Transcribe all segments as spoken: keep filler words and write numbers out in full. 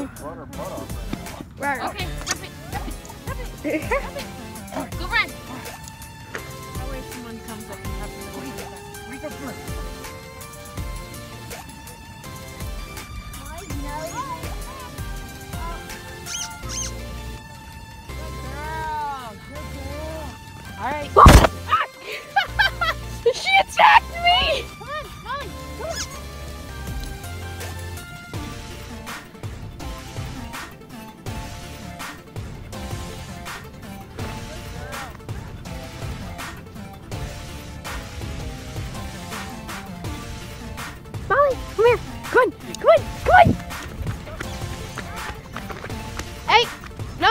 Run her butt off Right. Okay, jump it, jump it, jump it, jump it. Go run. That way someone comes up and has to go eat that. Wake up first. Good girl, good girl. All right. She attacked me! Come on, Molly, come on. Molly, come here. Come on, come on, come on. Hey, no.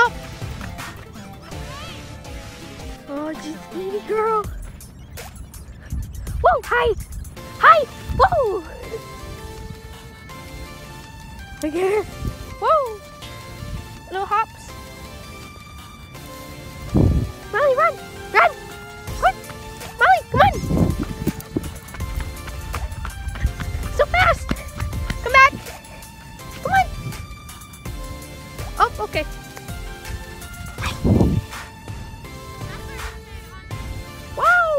Oh, just easy, girl. Whoa, hi. Hi, whoa. Look at her. Whoa. Little hops. Molly, run, run. Run. Molly, come on. So fast! Come back! Come on! Oh, okay. Whoa!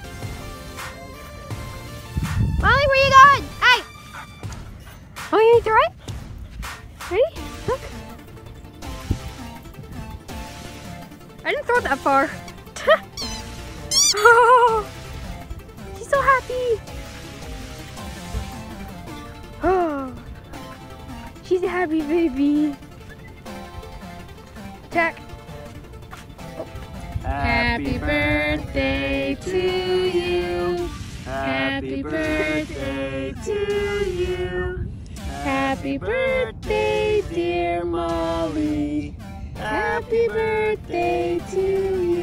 Molly, where you going? Hey! Oh, you need to right? Ready? Look. I didn't throw it that far. Oh! She's so happy! Oh, she's a happy baby. Attack. Oh. Happy birthday to you. Happy birthday to you. Happy birthday, dear Molly. Happy birthday to you.